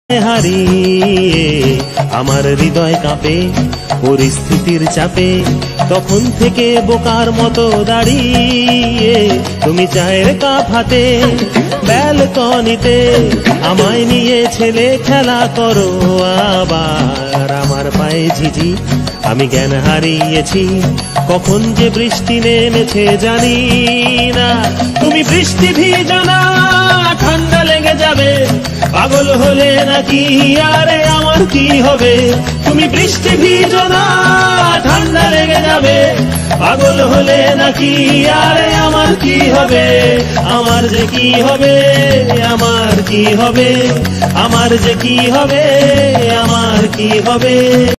হারিয়ে আমার হৃদয় কাঁপে পরিস্থিতির চাপে, তখন থেকে বোকার মতো দাঁড়িয়ে তুমি চায়ের কাপ হাতে ব্যালকনিতে আমায় নিয়ে ছেলে খেলা করো আবার। আমার পায়ে ঝিঝি, আমি জ্ঞান হারিয়েছি, কখন যে বৃষ্টি নেমেছে জানি না। তুমি বৃষ্টি ভিজো না, ঠান্ডা লেগে যাবে, পাগল হলে নাকি আরে আমার কি হবে? তুমি বৃষ্টি ভিজো না, ঠান্ডা লেগে যাবে, পাগল হলে নাকি আরে আমার কি হবে? আমার যে কি হবে, আমার কি হবে, আমার যে কি হবে, আমার কি হবে।